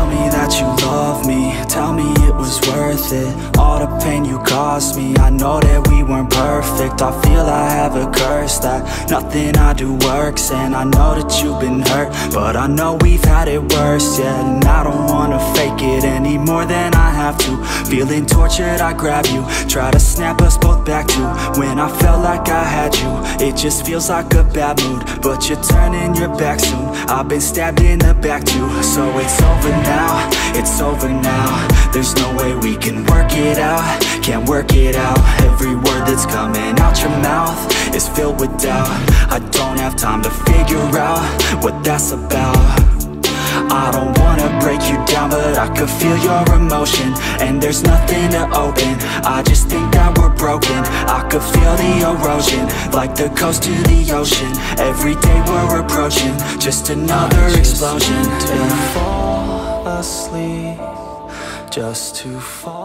me that you love me, tell me it was worth it. All the pain you caused me, I know that we weren't perfect. I feel I have a curse that nothing I do works. And I know that you've been hurt, but I know we've had it worse, yeah. And I don't wanna fake it any more than I have to. Feeling tortured, I grab you, try to snap us both back to when I felt like I had you. It just feels like a bad mood, but you're turning your back soon. I've been stabbed in the back too. So it's over now, it's over now. There's no way we can work it out, can't work it out. Every word that's coming out your mouth is filled with doubt. I don't have time to figure out what that's about. I don't wanna break you down, but I could feel your emotion, and there's nothing to open. I just think that we're broken. I could feel the erosion, like the coast to the ocean. Every day we're approaching just another explosion. To fall asleep, just to fall